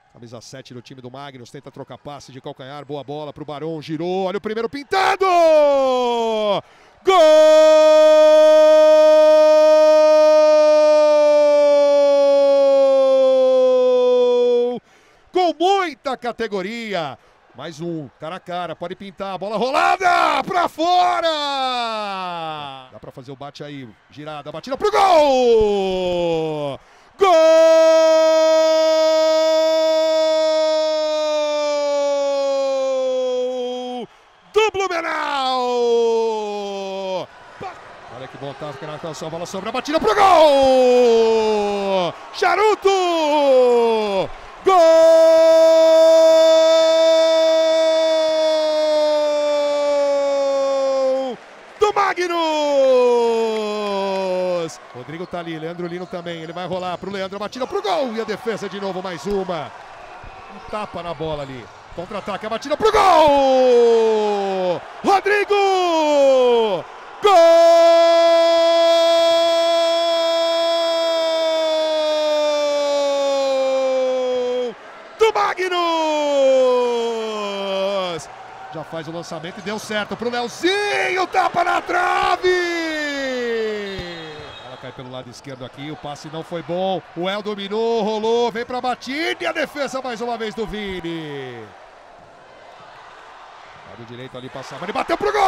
Camisa 7 do time do Magnus, tenta trocar passe de calcanhar, boa bola pro Barão, girou, olha o primeiro pintado! Gol! Com muita categoria, mais um, cara a cara, pode pintar, bola rolada, pra fora! Dá pra fazer o bate aí, girada, batida pro gol! Gol do Blumenau! Olha que bom tato, a bola sobre a batida pro gol! Charuto! Gol do Magnus! Rodrigo tá ali, Leandro Lino também, ele vai rolar pro Leandro, a batida pro gol e a defesa de novo, mais uma. Um tapa na bola ali, contra-ataque, a batida pro gol! Rodrigo! Gol do Magnus! Já faz o lançamento e deu certo pro Leozinho, tapa na trave! Ela cai pelo lado esquerdo aqui, o passe não foi bom, o El dominou, rolou, vem pra batida e a defesa mais uma vez do Vini. Lado direito ali passava, ele bateu pro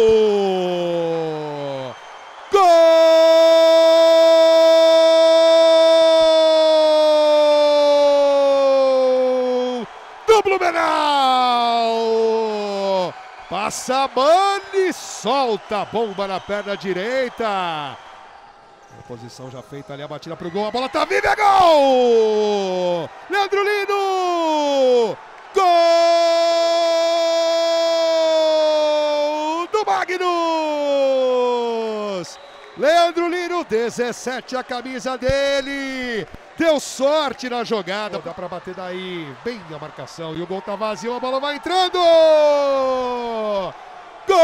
gol! Gol do Blumenau! Passa Mani, solta a bomba na perna direita. A posição já feita ali, a batida pro gol, a bola tá viva, é gol! Leandro Lino! Gol do Magnus! Leandro Lino, 17 a camisa dele. Deu sorte na jogada. Dá pra bater daí, bem a marcação. E o gol tá vazio, a bola vai entrando. Gol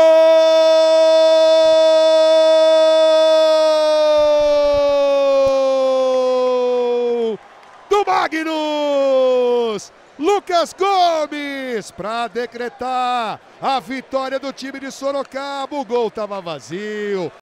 do Magnus! Lucas Gomes para decretar a vitória do time de Sorocaba. O gol tava vazio.